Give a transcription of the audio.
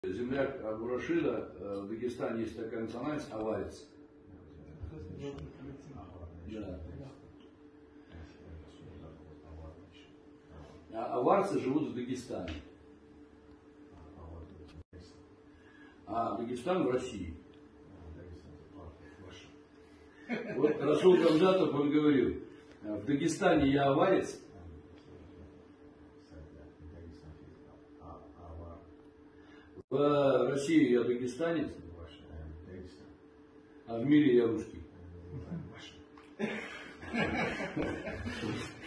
Земляк Абурашида, в Дагестане есть такая национальность — аварец. Да. А аварцы живут в Дагестане. А Дагестан в России. Вот Расул Гамзатов, он говорил: в Дагестане я аварец, в России я дагестанец, а в мире я русский.